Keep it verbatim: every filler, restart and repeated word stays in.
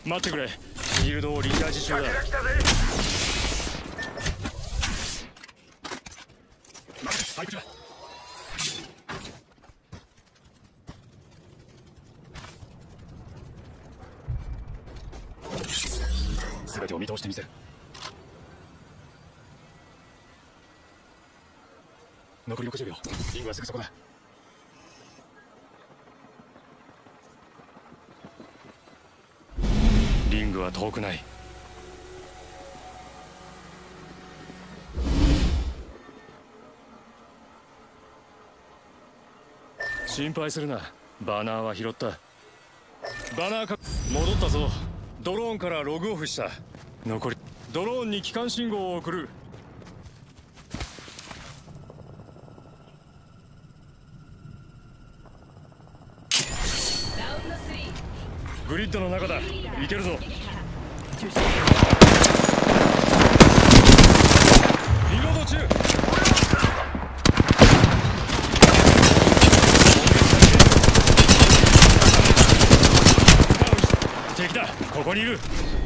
待ってくれ。フィールドをリンガージ中だ。スパイクだ。全てを見通してみせる。残りろくじゅうびょう。リングはすぐそこだ。リングは遠くない。心配するな。バナーは拾った。バナーか戻ったぞ。ドローンからログオフした。残りドローンに帰還信号を送る。グリッドの中だ。行けるぞ。リロード中。敵だ。ここにいる。